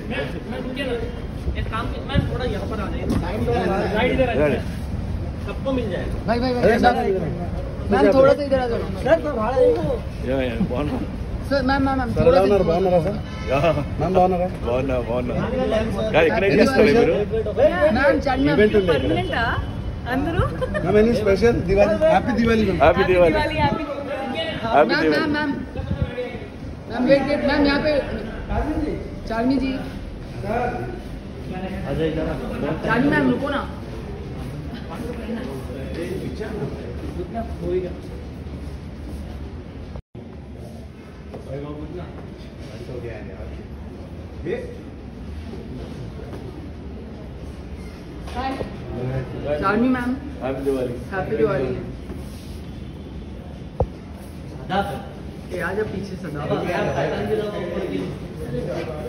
एक काम मैं थोड़ा यहाँ पर आ जाइए, लाइट इधर सबको मिल जाएगा। भाई मैम थोड़ा सा इधर आ जाओ सर। मैम थोड़ा सा బాగున్నారా సార్? మ్యామ్ బాగున్నారా? బాగున్నా ఇక్కడ ఏం చేస్తారు మీరు? मैम चार्मी मैम పర్మనెంటా అందరూ? Ma'am any special Diwali? Happy Diwali ma'am. Happy Diwali. Ma'am wait ma'am यहाँ पे चार्मी जी। चार्मी मैम रुको ना। Charmi ma'am happy Diwali. Happy Diwali. ये आजा पीछे से